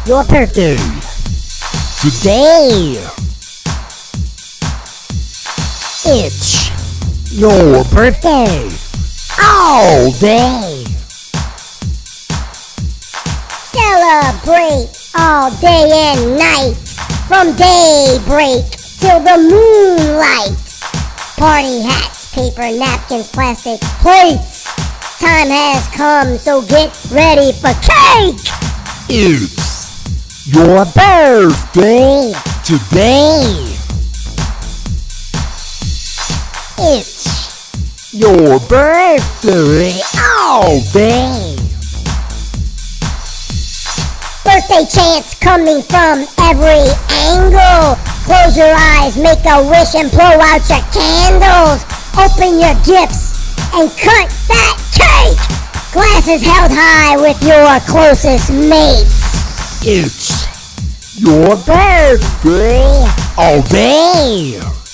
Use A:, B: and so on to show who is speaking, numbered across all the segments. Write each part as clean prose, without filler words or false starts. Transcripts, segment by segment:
A: your birthday today. It's your birthday all day. Celebrate all day and night, from daybreak till the moonlight. Party hats, paper napkins, plastic plates. Time has come, so get ready for cake. It's your birthday today. It's your birthday all day. Birthday chants coming from every angle. Close your eyes, make a wish and blow out your candles. Open your gifts and cut that cake. Glasses held high with your closest mates. It's your birthday all day.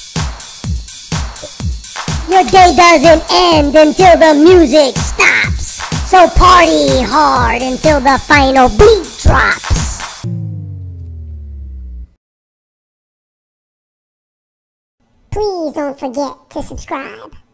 A: Your day doesn't end until the music stops. So party hard until the final beat drops. Please don't forget to subscribe.